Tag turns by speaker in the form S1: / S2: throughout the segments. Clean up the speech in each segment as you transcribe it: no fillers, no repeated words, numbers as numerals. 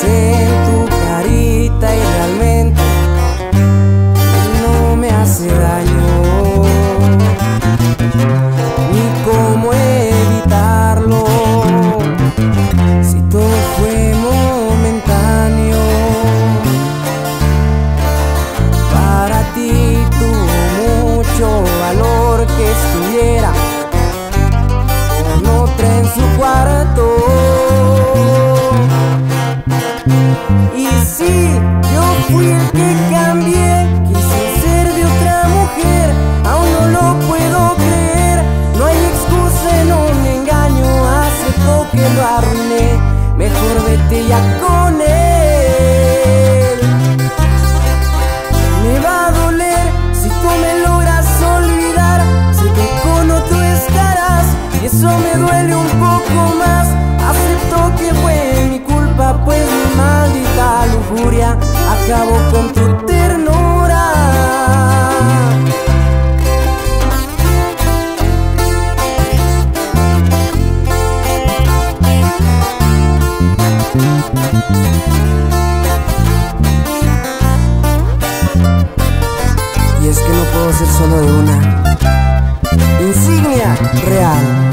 S1: Pensé en tu carita y realmente no me hace daño, ni cómo evitarlo, si todo fue momentáneo. Para ti tuvo mucho valor que estuviera con otra en su cuarto. Y sí, yo fui el que cambié, quise ser de otra mujer, aún no lo puedo creer. No hay excusa en un engaño, acepto que lo arruiné, mejor vete ya con él. Me va a doler si tú me logras olvidar, sé que con otro estarás y eso me duele un poco más. Acepto que fue mi culpa, pues mi maldita lujuria acabó con tu ternura. Y es que no puedo ser solo de una insignia real.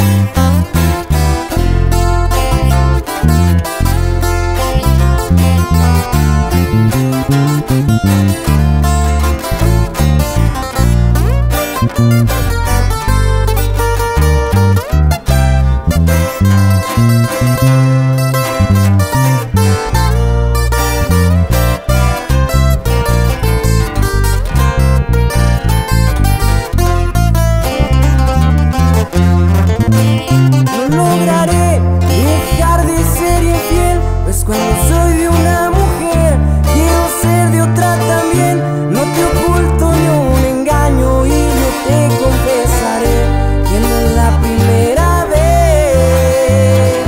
S1: No lograré dejar de ser infiel, pues cuando soy de una mujer quiero ser de otra también. No te oculto ni un engaño y no te confesaré que no es la primera vez.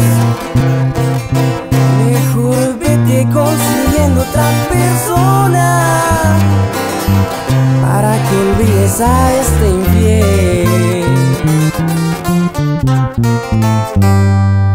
S1: Mejor vete consiguiendo otra persona para que olvides a este infiel.